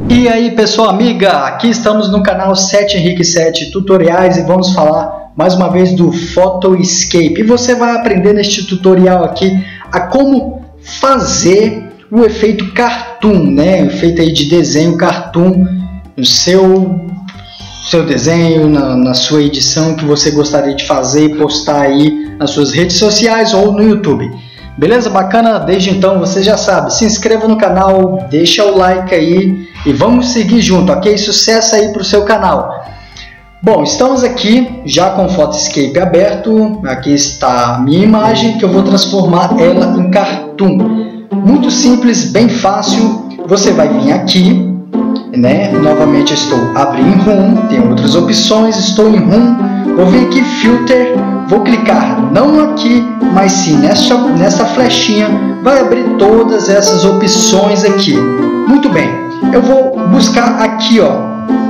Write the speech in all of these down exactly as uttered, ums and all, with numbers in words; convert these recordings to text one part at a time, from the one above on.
E aí pessoal, amiga, aqui estamos no canal sete Henrique sete Tutoriais e vamos falar mais uma vez do Photoscape. E você vai aprender neste tutorial aqui a como fazer o efeito cartoon, né? O efeito aí de desenho cartoon no seu, seu desenho, na, na sua edição que você gostaria de fazer e postar aí nas suas redes sociais ou no YouTube. Beleza? Bacana? Desde então você já sabe, se inscreva no canal, deixa o like aí e vamos seguir junto, ok? Sucesso aí para o seu canal. Bom, estamos aqui já com o Photoscape aberto, aqui está a minha imagem que eu vou transformar ela em cartoon. Muito simples, bem fácil, você vai vir aqui, né? Novamente eu estou abrindo em Room, tem outras opções, estou em Room, vou vir aqui Filter, vou clicar não aqui, mas sim nessa, nessa flechinha, vai abrir todas essas opções aqui. Muito bem, eu vou buscar aqui, ó,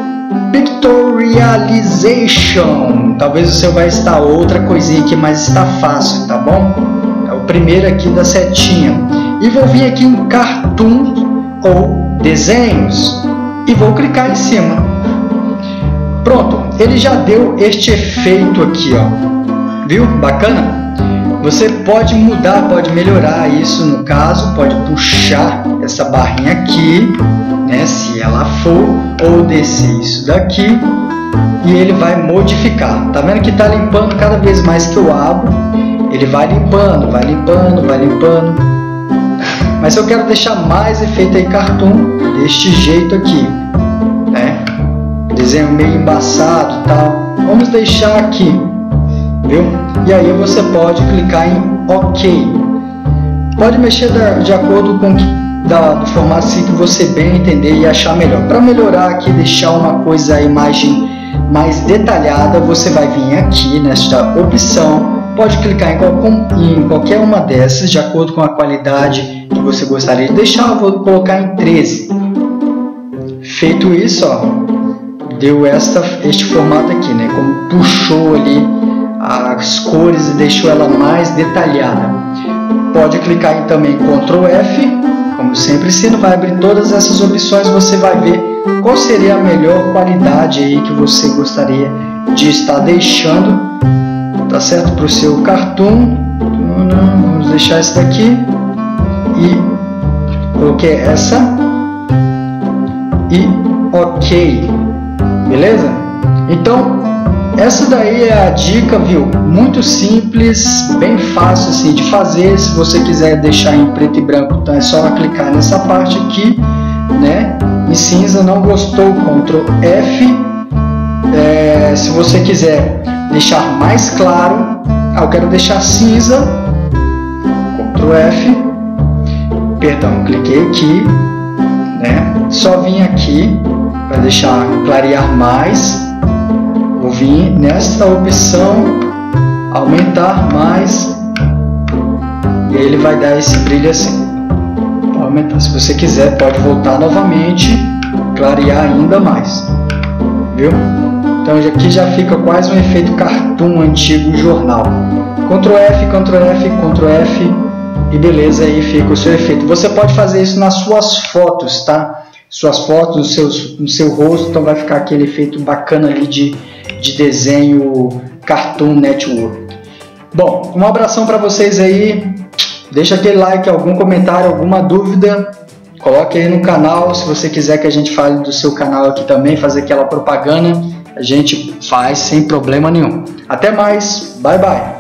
Pictorialization, talvez o seu vai estar outra coisinha aqui, mas está fácil, tá bom? É o primeiro aqui da setinha. E vou vir aqui em Cartoon ou Desenhos e vou clicar em cima. Pronto, ele já deu este efeito aqui, ó. Viu? Bacana? Você pode mudar, pode melhorar isso no caso, pode puxar essa barrinha aqui, né, se ela for, ou descer isso daqui e ele vai modificar. Tá vendo que tá limpando cada vez mais que eu abro, ele vai limpando, vai limpando, vai limpando. Mas eu quero deixar mais efeito aí cartoon deste jeito aqui, né? Desenho meio embaçado e tal. Vamos deixar aqui. Viu? E aí você pode clicar em OK. Pode mexer da, de acordo com da, do formato assim que você bem entender e achar melhor. Para melhorar aqui, deixar uma coisa, a imagem mais detalhada, você vai vir aqui nesta opção. Pode clicar em, qual, em qualquer uma dessas, de acordo com a qualidade que você gostaria de deixar. Eu vou colocar em treze. Feito isso, ó, deu esta, este formato aqui, né? Como puxou ali as cores e deixou ela mais detalhada. Pode clicar em também control F, como sempre ensino, vai abrir todas essas opções, você vai ver qual seria a melhor qualidade aí que você gostaria de estar deixando, tá certo, para o seu cartoon. Vamos deixar essa daqui e coloquei essa e OK, beleza? Então essa daí é a dica, viu? Muito simples, bem fácil assim de fazer. Se você quiser deixar em preto e branco, então é só clicar nessa parte aqui, né? Em cinza, não gostou, control F. É, se você quiser deixar mais claro, ah, eu quero deixar cinza, control F. Perdão, cliquei aqui, né? Só vim aqui para deixar clarear mais. Vou vir nesta opção, aumentar mais, e aí ele vai dar esse brilho assim. Vou aumentar. Se você quiser, pode voltar novamente, clarear ainda mais, viu? Então aqui já fica quase um efeito cartoon antigo jornal. control F, control F, control F e beleza, aí fica o seu efeito. Você pode fazer isso nas suas fotos, tá? Suas fotos, no seu, no seu rosto, então vai ficar aquele efeito bacana ali de de desenho Cartoon Network. Bom, um abração para vocês aí, deixa aquele like, algum comentário, alguma dúvida, coloque aí no canal. Se você quiser que a gente fale do seu canal aqui também, fazer aquela propaganda, a gente faz sem problema nenhum. Até mais, bye bye.